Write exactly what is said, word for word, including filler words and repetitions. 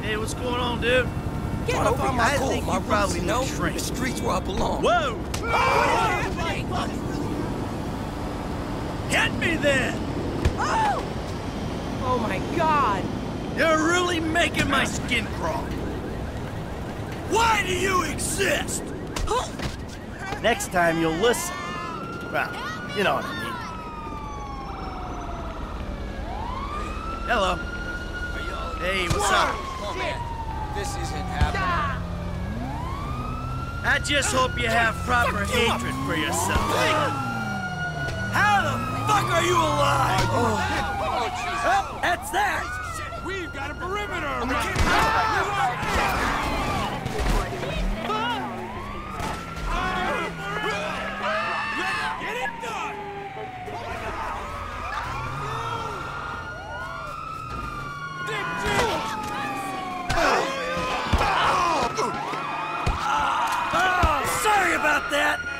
Hey, what's going on, dude? Get over here. I think you probably know the streets where I belong. Whoa! Hit me then! Oh! Oh my God! You're really making my skin crawl. Why do you exist? Next time you'll listen. Well, you know what I mean. Hello. Hey, what's up? Oh, man. This isn't happening. I just hope you have proper hatred for yourself. How the fuck are you alive? Oh, oh Jesus. Oh, that's that! We've got a perimeter around here. Get it done! Oh, sorry about that!